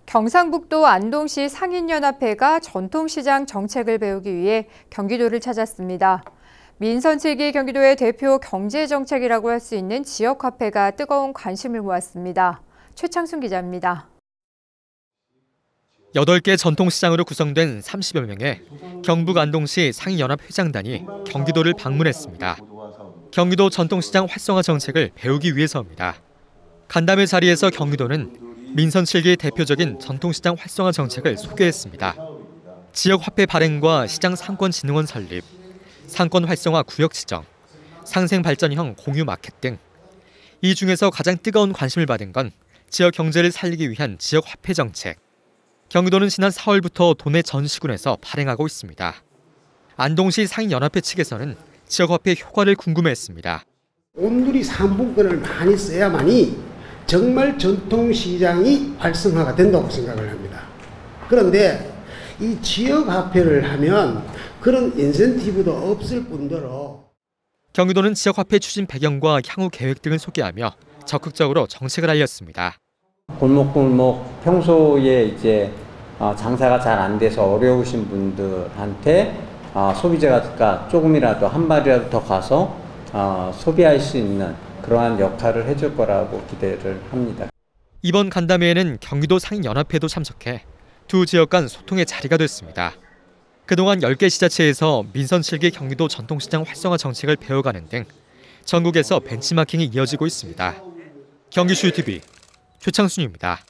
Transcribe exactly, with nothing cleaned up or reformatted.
경상북도 안동시 상인연합회가 전통시장 정책을 배우기 위해 경기도를 찾았습니다. 민선 칠 기 경기도의 대표 경제정책이라고 할 수 있는 지역화폐가 뜨거운 관심을 모았습니다. 최창순 기자입니다. 여덟 개 전통시장으로 구성된 삼십여 명의 경북 안동시 상인연합 회장단이 경기도를 방문했습니다. 경기도 전통시장 활성화 정책을 배우기 위해서입니다. 간담회 자리에서 경기도는 민선 칠 기 대표적인 전통시장 활성화 정책을 소개했습니다. 지역화폐 발행과 시장 상권진흥원 설립, 상권 활성화 구역 지정, 상생발전형 공유 마켓 등. 이 중에서 가장 뜨거운 관심을 받은 건 지역 경제를 살리기 위한 지역화폐 정책. 경기도는 지난 사월부터 도내 전 시군에서 발행하고 있습니다. 안동시 상인연합회 측에서는 지역화폐 효과를 궁금해했습니다. 온누리 상품권을 많이 써야만이 정말 전통시장이 활성화가 된다고 생각을 합니다. 그런데 이 지역화폐를 하면 그런 인센티브도 없을 뿐더러 경기도는 지역화폐 추진 배경과 향후 계획 등을 소개하며 적극적으로 정책을 알렸습니다. 골목골목 평소에 이제 장사가 잘 안 돼서 어려우신 분들한테 소비자가 조금이라도 한 발이라도 더 가서 소비할 수 있는 그러한 역할을 해줄 거라고 기대를 합니다. 이번 간담회에는 경기도 상인연합회도 참석해 두 지역 간 소통의 자리가 됐습니다. 그동안 열 개 지자체에서 민선 칠 기 경기도 전통시장 활성화 정책을 배워가는 등 전국에서 벤치마킹이 이어지고 있습니다. 경기슈티비 최창순입니다.